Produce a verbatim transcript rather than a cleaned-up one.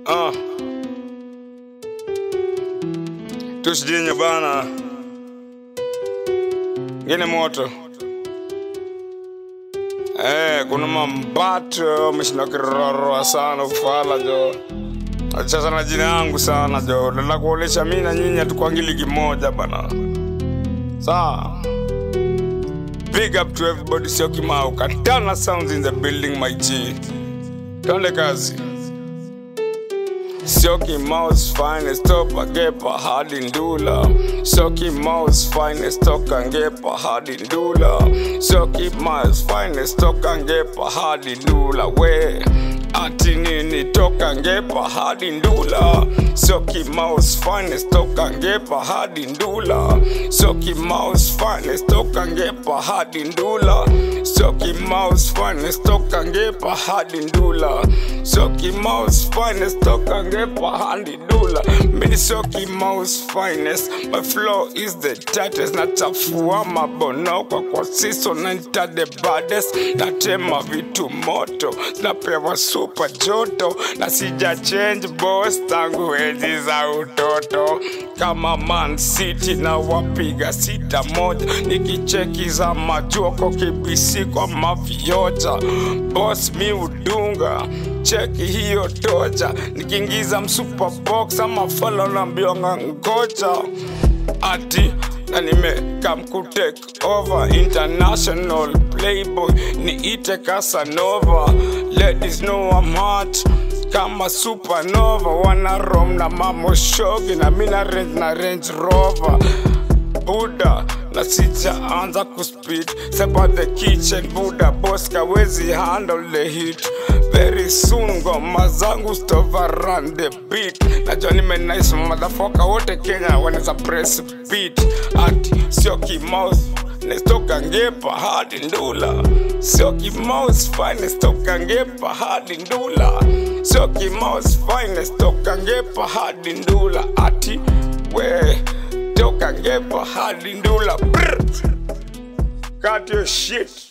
Ah. Tushdinyo bana. Gine moto. Eh, kuna mambato mshina kiroro sana kufala jo. Acha na jina yangu sana jo. Nala kuolesha mimi na nyinyi tukwangili kimoja bana. Sawa. Big up to everybody, SYOKI'S. Katana sounds in the building, my G. Tole kazi. SYOKI'S finest topa gepa hadi ndula. SYOKI'S finest toka ngepa hadi ndula. SYOKI'S finest toka ngepa hadi ndula. We ati nini toka ngepa hadi ndula. SYOKI'S finest toka ngepa hadi ndula. SYOKI'S finest toka ngepa hadi ndula. SYOKI'S finest toka ngepa hadi ndula. SYOKI'S finest toka ngepa hadi ndula. Mini SYOKI'S finest. My flow is the tightest. Nachafua mabono kwa kwa siso na nita the baddest. Natema vitu moto, napewa super joto. Na sija change boss tangu enzi za utoto. Kama Man City na wapiga sita moja. Nikicheki za majoko kibisi kwa mavioja. Boss mi udunga, cheki hiyo toja. Nikiingiza msuper box ama follow na mbionga ngoja. Ati na nime come ku take over. International playboy ni ite Casanova. Ladies know I'm hot kama supernova. Wana rom na mamo shogi na mina range na Range Rover. Buddha na sija anza kuspeed. Sepa the kitchen Buddha boss kawezi handle the heat. Very soon ngoma zangu stova run the beat. Najua nime nice motherfucker wote Kenya waneza press beat. Ati SYOKI'S nestoka ngepa hadi ndula. SYOKI'S finest toka ngepa hadi ndula. SYOKI'S finest toka ngepa hadi ndula. Ati we toka ngepa hadi ndula. Cut your shit.